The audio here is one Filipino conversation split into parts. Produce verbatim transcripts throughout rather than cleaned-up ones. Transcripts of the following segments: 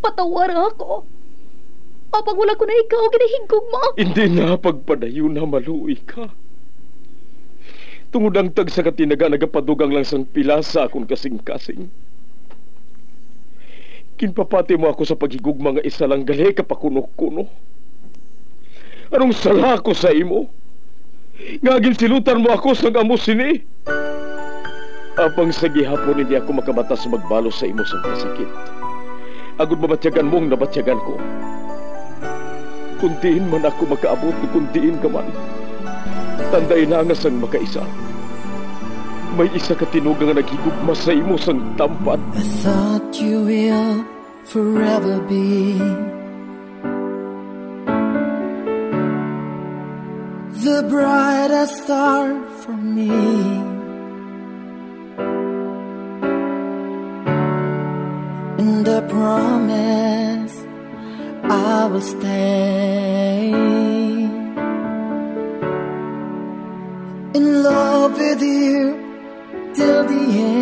patawar ako. Apang wala ko na ikaw, ginahigog mo. Hindi na pagpadayo na maluoy ka. Tungod ang tag sa katinaga nagapadugang lang sang pila sa akong kasing-kasing. Kinpapati mo ako sa paghigugma nga isa lang gali kapakuno-kuno. Anong sala ko sa imo? Ngagin silutan mo ako sa amo sini. Apang sa gihapon hindi ako makabatas magbalo sa imo sa kasakit. Agud mabatyagan mong nabatyagan ko. Kundiin man ako makaabot, kundiin ka man. Tanday na nga sang makaisa. May isa ka tinugang nga naghigugma sa imo sang tampad. I thought you will forever be the brightest star for me. And I promise I will stay in love with you till the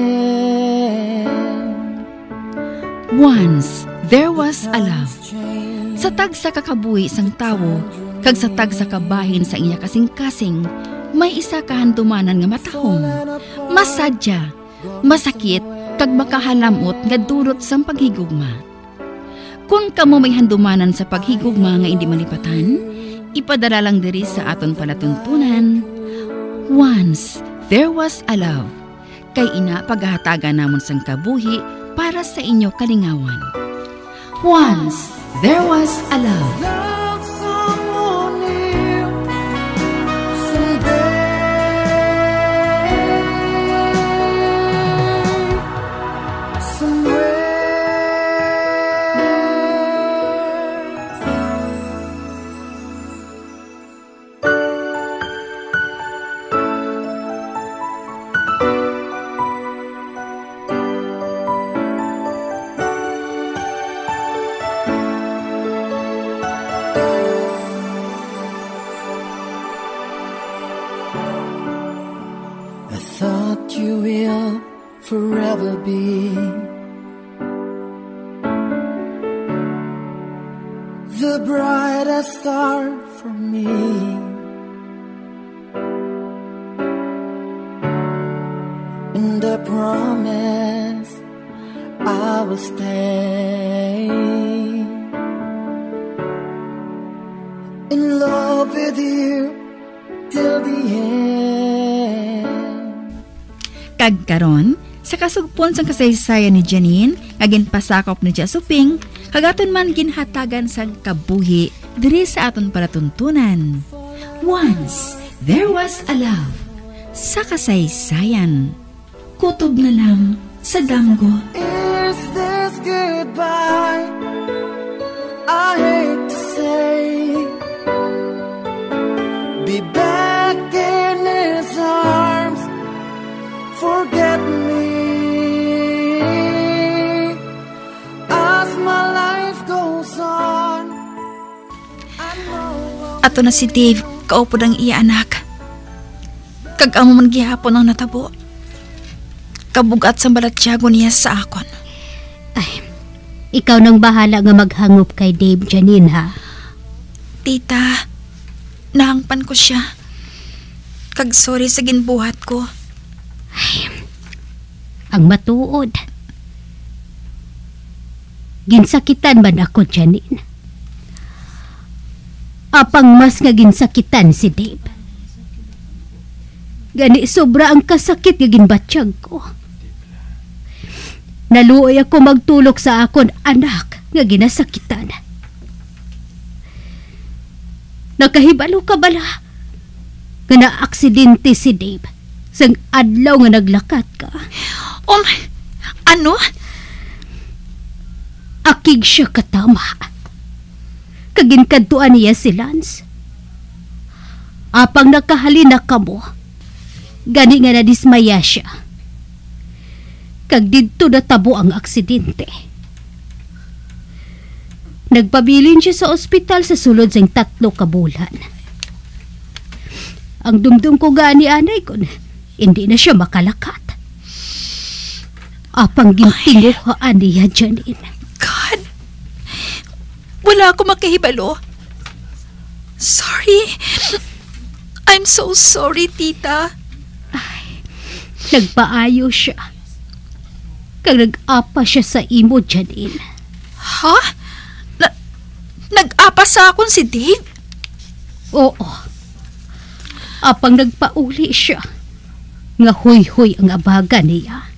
end. Once there was a love. Sa tag sa kakabuhi sang tawo, kag sa tag sa kabahin sa iya kasing-kasing, may isa kahandumanan nga matahong, masadya, masakit, kag makahalamot nga durot sang paghigugma. Kung kamo may handumanan sa paghigugma nga hindi malipatan, ipadala lang diri sa aton palatuntunan. Once there was a love. Kay ina paghahatagan namon sang kabuhi para sa inyo kalingawan. Once there was a love. You will forever be the brightest star for me. And I promise I will stay in love with you till the end. Kagkaron, sa kasugpon sang kasaysayan ni Janine, ngagin pasakop ni Jasuping, kagaton man ginhatagan sang kabuhi diri sa aton palatuntunan. Once there was a love. Sa kasaysayan, kutob na lang sa damgo. Is this goodbye? I hate to say, be back in his arms. Forget me as my life goes on. Ato na si Dave, kaupod ang iya anak. Kag amo man gihapon ang natabo. Kabugat sa balatyago niya sa akon. Ay, ikaw nang bahala nga maghangop kay Dave, Janine, ha? Tita, nahangpan ko siya. Kag sorry sa ginbuhat ko. Ay, ang matuod. Ginsakitan man ako, Janine. Apang mas nga ginsakitan si Dave. Gani sobra ang kasakit nga ginbatsyag ko. Naluoy ako magtulok sa akon anak nga ginasakitan. Nakahibalo ka bala nga na-aksidente si Dave sang adlaw nga naglakat ka? Oh my, ano? Akig siya katama. Kaginkantuan niya si Lance. Apang nakahalina ka mo, gani nga nadismaya siya. Kag didto natabo ang aksidente. Nagpabilin siya sa ospital sa sulod sang tatlo ka bulan. Ang dumdum ko gani anay ko, hindi na siya makalakat. Apang gintinguhaan niya, Janine. God! Wala ako makahibalo. Sorry. I'm so sorry, tita. Nagpaayo siya. Kag nag-apa siya sa imo, Janine. Ha? Na nag-apa sa akon si Dave? Oo. Apang nagpauli siya. Nga huy-huy ang abaga niya.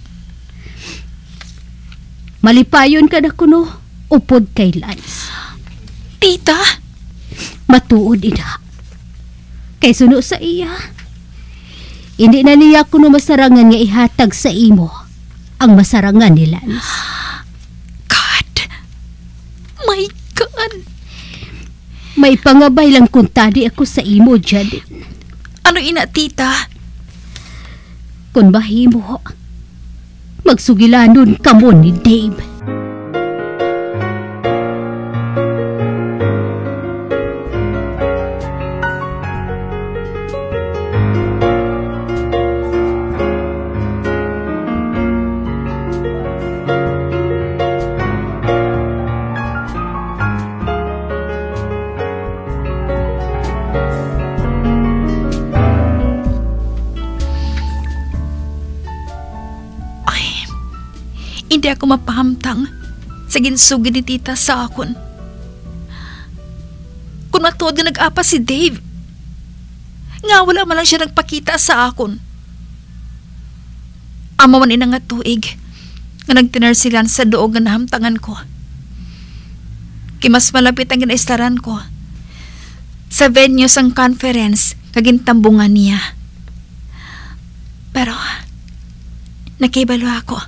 Malipayon ka na kuno, upod kay Lance. Tita? Matuod ina. Kay suno sa iya. Hindi na niya kuno masarangan nga ihatag sa imo ang masarangan ni Lance. God. My God. May pangabay lang kung tadi ako sa imo, Janine. Ano ina, tita? Kung mahimo, magsugilanon ka mo ni Dave. Hindi ako mapahamtang sa ginsugid ni tita sa akon. Kung matuod nga nag-apa si Dave, nga wala man lang siya nagpakita sa akon. Amo man ina nga tuig nga nagtinar sila sa doog nga nahamtangan ko. Kimas malapit ang ginaistaran ko sa venue sang conference kagintambungan niya. Pero nakibalo ako.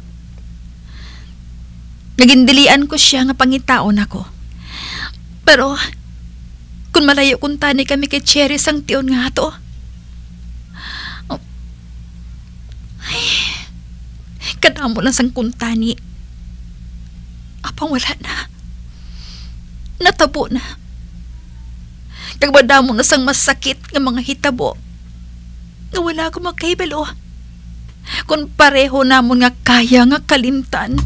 Nagindilian ko siya nga pangitaon ako. Pero, kung malayo kung tani kami kay Cherry sang tiyon nga to. Oh. Ay, kadamo lang sang kuntani. Apang wala na. Natabo na. Kagbadamo na sang masakit nga mga hitabo. Nga wala ko magkaibalo. Kung pareho namon nga kaya nga kalimtan.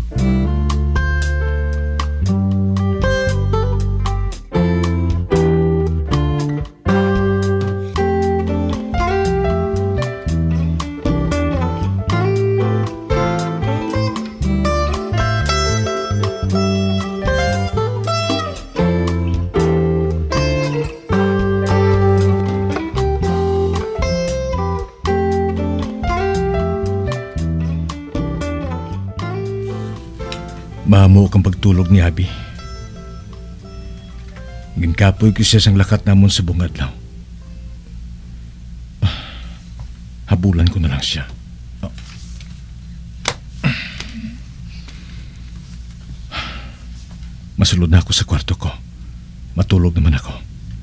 Mahamo kang pagtulog ni Abi. Ginkapoy ko siya sang lakat namon sa bungadlaw. Ah, habulan ko na lang siya. Oh. Masulod na ako sa kwarto ko. Matulog naman ako.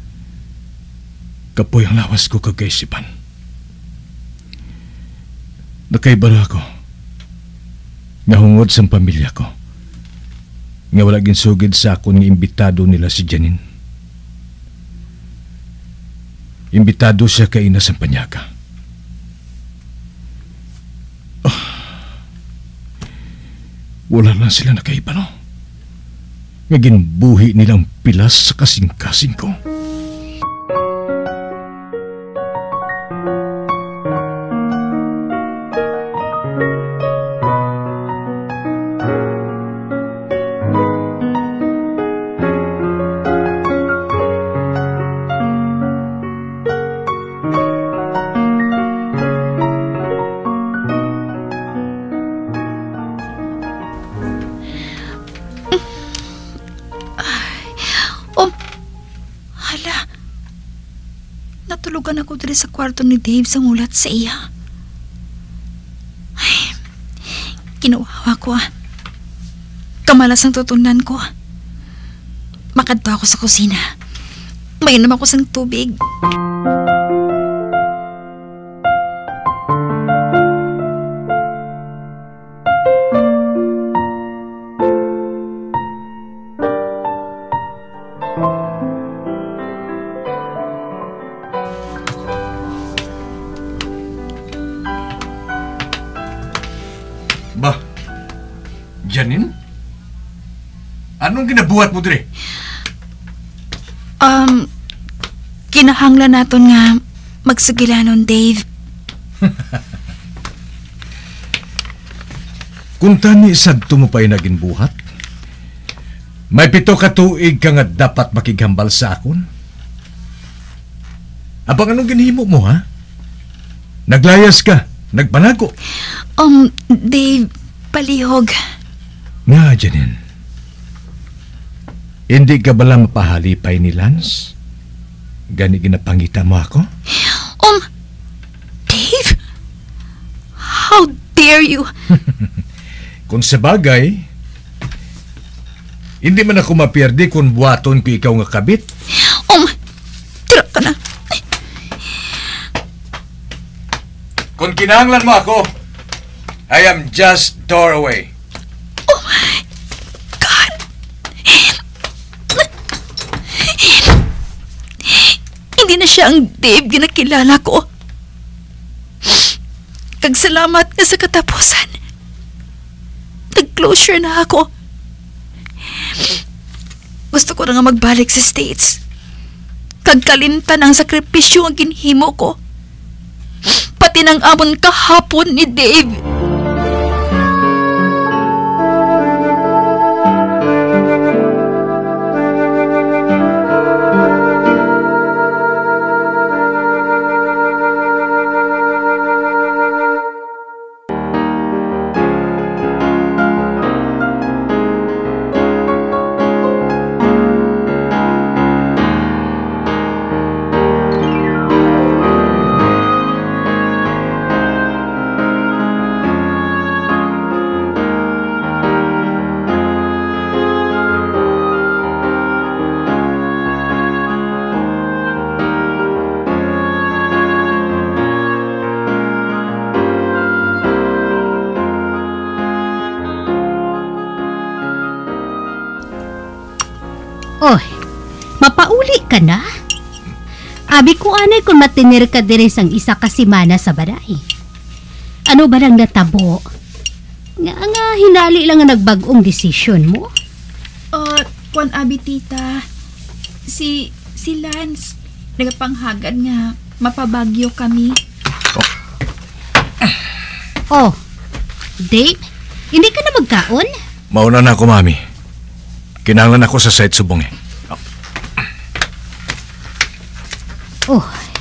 Kapoy ang lawas ko kagaisipan. Nakaibalo ako. Nahungod sa pamilya ko. Nga wala ginsugid sa akon nga imbitado nila si Janine. Imbitado siya kay ina sa Panyaga. Oh, wala lang sila nakaibalo. Nga ginbuhi nilang pilas sa kasing-kasing ko. Natulugan ako dali sa kwarto ni Dave sa mulat sa iya. Ay, kinuwawa ko ah. Kamalas ang tutunan ko. Makadto ako sa kusina. Mainom ako sang tubig. Janine? Anong ginabuhat mo dire? Um, kinahanglan naton nga magsugilanon, Dave. Kung tani sadto mo pa'y naging buhat, may pito ka tuig ka nga dapat makighambal sa akon. Abang anong ginhimo mo, ha? Naglayas ka, nagpanago. Um, Dave, palihog. Nga, Janine. Hindi ka bala mapahalipay ni Lance? Gani ginapangita mo ako? Um, Dave? How dare you? Kung sa bagay, hindi man ako mapierdi kung buhaton ko ikaw nga kabit. Um, tira ka na. Kung kinahanglan mo ako, I am just doorway. Oh my God! Hindi na siya ang Dave ginakilala ko. Kagsalamat nga sa katapusan. Nag-closure na ako. Gusto ko na nga magbalik sa States. Kagkalintan ang sakripisyo ang ginhimo ko. Pati ng amon kahapon ni Dave. Oy, mapauli ka na? Abi ko anay kung matinir ka dire sang isa ka simana sa baday. Ano ba lang natabo? Nga nga hinali lang nga nagbag-ong desisyon mo? Uh, kwan abi tita, si, si Lance, nagapanghagad nga mapabagyo kami. Oh, Dave, hindi ka na magkaon? Mauna na ako, mami. Kinahanglan ako sa site subong eh. Oh.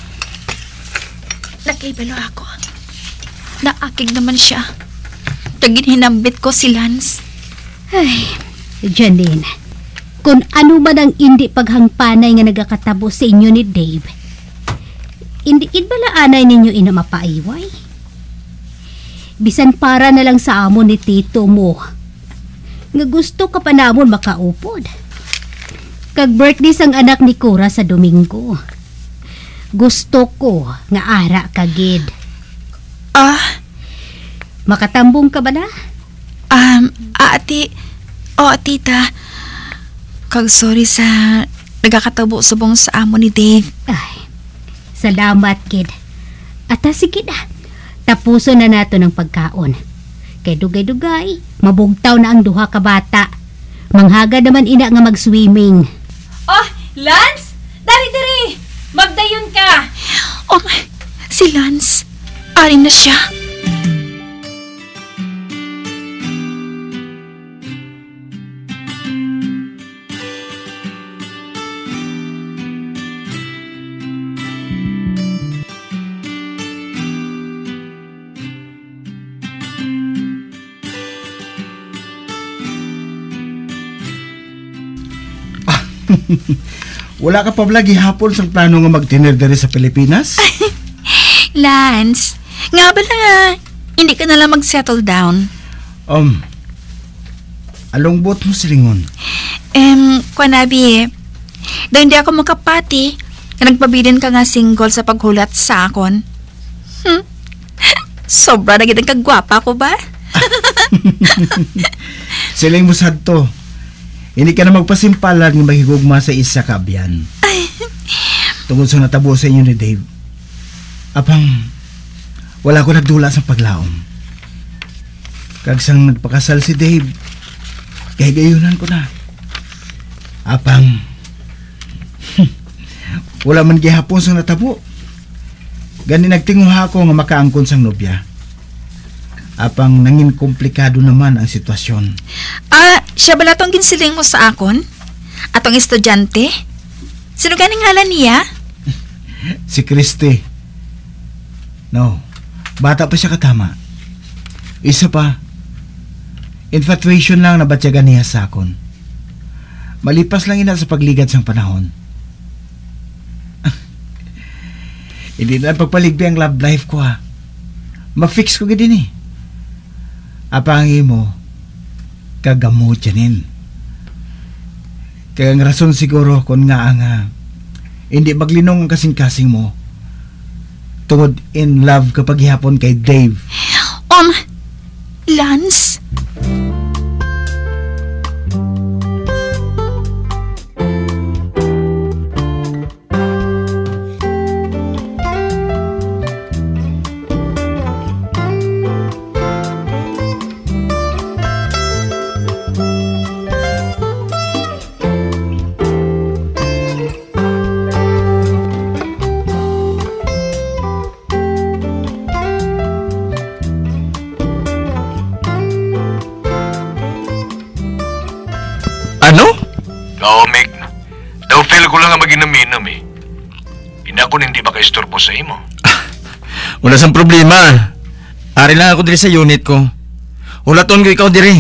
Nakaibalo ako. Naakig naman siya. Tagin hinambit ko si Lance. Ay, Janine, kung ano man ang hindi paghangpanay nga nagakatabo sa inyo ni Dave, hindi bala anay ninyo ina mapaiway? Bisan para na lang sa amon ni tito mo, nga gusto ka pa namon makaupod. Kag birthday sang anak ni Cora sa Domingo. Gusto ko nga ara kagid. Ah, makatambong ka ba na? Um, ati, o oh, tita, kag sorry sa nagakatabo subong sa amo ni Dave. Ay, salamat, kid. Ata sige na, tapuso na nato ng pagkaon. Kay dugay-dugay, mabugtaw na ang duha ka bata. Manghaga naman ina nga mag-swimming. Oh, Lance! Dari-dari! Magdayon ka! Oh my, si Lance, aring na siya. Wala ka pa bala gihapon sa plano nga magtiner dere sa Pilipinas? Lance, nga ba nga, hindi ka nalang mag-settle down? Um, alongbot mo silingon. Um, kwanabi, daw hindi ako makapati, na nagpabilin ka nga single sa paghulat sa akon. Hmm? Sobra na gitang kagwapa ko ba? Siling mo sadto. Hindi ka na magpasimpalan ng mahigugma sa isa ka abyan. Tungkol sa natabo sa inyo ni Dave, apang wala ko nagdula sa paglaom. Kagsang nagpakasal si Dave, kaya gayunan ko na. Apang, hmm, wala man gihapon sang natabo. Gani nagtinguha ako nga makaangkon sang nobya. Apang nangin komplikado naman ang sitwasyon. Ah, siya bala tong ginsiling mo sa akon? Atong estudyante? Sino ganing ngalan niya? Si Christy. No, bata pa siya katama. Isa pa, infatuation lang na batyagan niya sa akon. Malipas lang ina sa pagligad sang panahon. Hindi na pagpaligbi ang love life ko ha. Ma-fix ko gini eh. Apangi mo, kagamot yanin. Kaya ang rason siguro kung nga ang uh, hindi maglinong ang kasing-kasing mo tungod in love kapag ihapon kay Dave. Um, Lance? Ano? Oo, Meg. Daw feel ko lang nga mag-inam-inam eh. Inakon hindi maka-istorbo sa imo. Wala sang problema. Ari lang ako diri sa unit ko. Ulaton ko ikaw diri.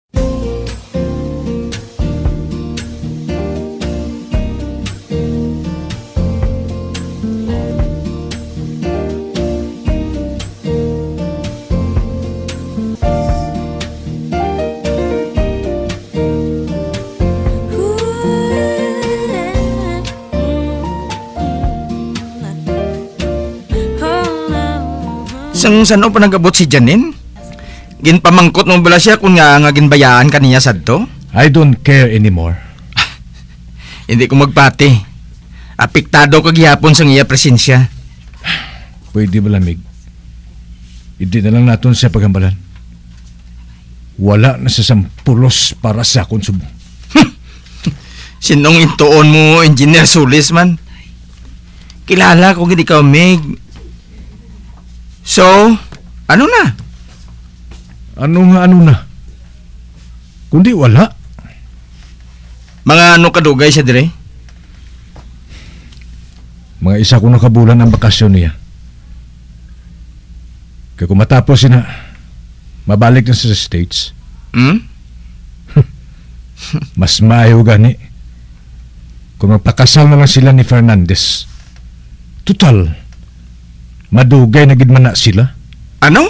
Sang sano pa nagabot si Janine? Ginpamangkot mo bala siya kung nga nga ginbayaan kaniya sadto? I don't care anymore. Hindi ko magpati. Apektado kag gihapon sang iya presensya. Pwede ba lamig? Hindi na lang naton siya paghambalan. Wala na sa sampulos para sa konsumo. Sinong intuon mo, Engineer Solis man? Kilala ko gid ikaw, Meg. So, ano na? Ano nga ano na? Kundi wala. Mga ano kadugay siya dire? Mga isa ko nakabulan ang bakasyon niya. Kaya kung matapos na, mabalik na sa States. Hmm? Mas maayo gani kung magpakasal na lang sila ni Fernandez. Total, madugay na gid man na sila. Ano?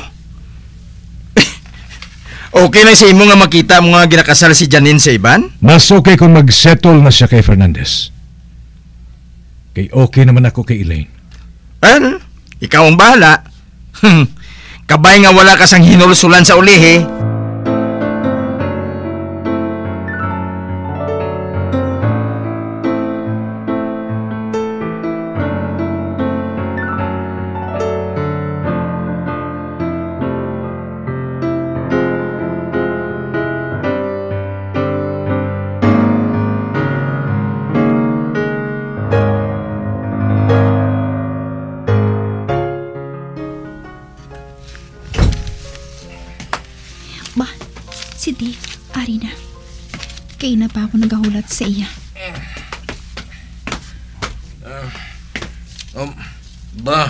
Okay lang sa imo nga makita mo nga ginakasal si Janine sa iban? Mas okay kung mag-settle na siya kay Fernandez. Kay okay naman ako kay Elaine. Well, ikaw ang bahala. Kabay nga wala ka sang hinulsulan sa ulihi. Ba, si Dave, ari na. Kaya na pa ako nagahulat sa iya. Uh, um, ba?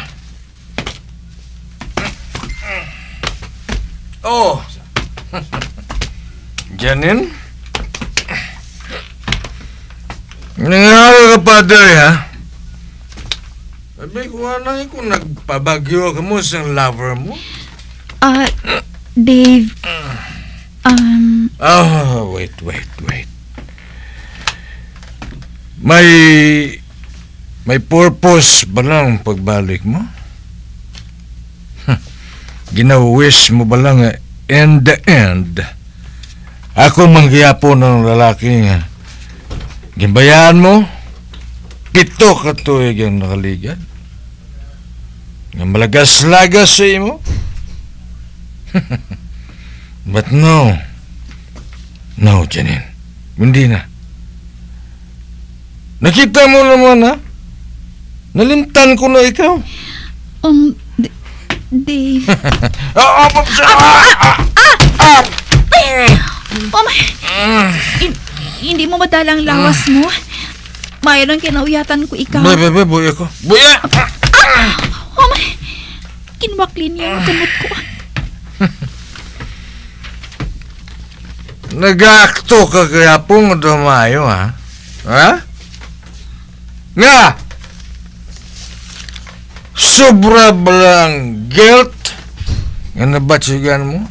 Oh! Janine? Nangyari ka pa dali, ha? Sabi ko, anay kung nagpabagyo ka mo sa lover mo? Ah, uh, Dave, um... Oh, wait, wait, wait. May... May purpose ba lang pagbalik mo? Huh. Gina-wish mo ba lang uh, in the end, ako manggiyapo ng lalaki nga gimbayaan mo, pito ka tuig ang nakaligad. Nga malagas-lagas sa imo. But no. No, Janine. Hindi na. Nakita mo naman, ha? Nalimtan ko na ikaw. Um, D- Dave. Ah, ah, ah, ah, ah, Oh my... hin- hindi mo madala ang lawas mo. Mayroon kinauyatan ko ikaw. Bebe, bebe, buya ko. Buya! Oh my... Kinwaklin niya ang kamot ko. Nag-aakto ka kaya pong dumayo, ha? Ha? Nga! Sobra ba lang guilt nga nabatsigan mo?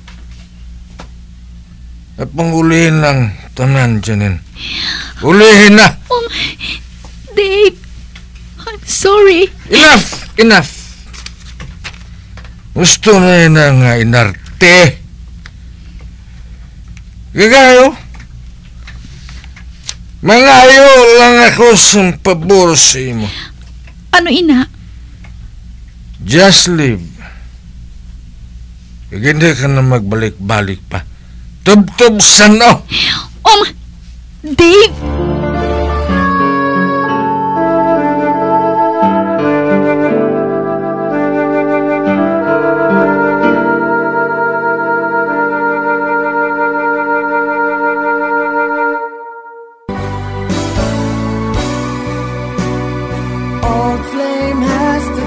At pangulihin lang tanan, Janine. Ulihin na! Oh my... Dave, I'm sorry. Enough! Enough! Gusto na yun na nga inarte. Gagayo. Mangayo lang ako sa pabor sa imo. Ano, ina? Just leave. Hindi ka na magbalik-balik pa. Tub-tub sa no. Oh my... Dave! Old flame has to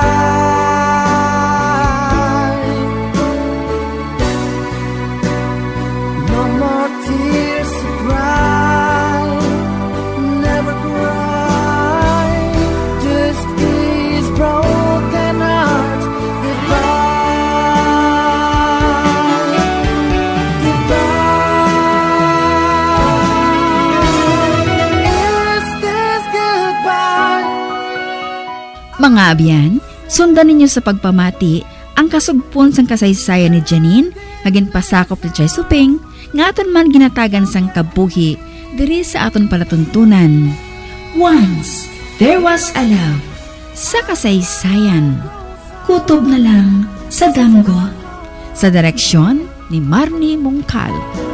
die. No more tears to cry. Never cry. Just these broken hearts goodbye. Goodbye. Is this goodbye? Mga abyan, sundan ninyo sa pagpamati ang kasugpon sang kasaysayan ni Janine, maging pasakop ni Chay Suping, nga aton man ginatagan sang kabuhi, diri sa aton palatuntunan. Once, there was a love. Sa kasaysayan, kutob na lang sa damgo. Sa direksyon ni Marnie Mongcal.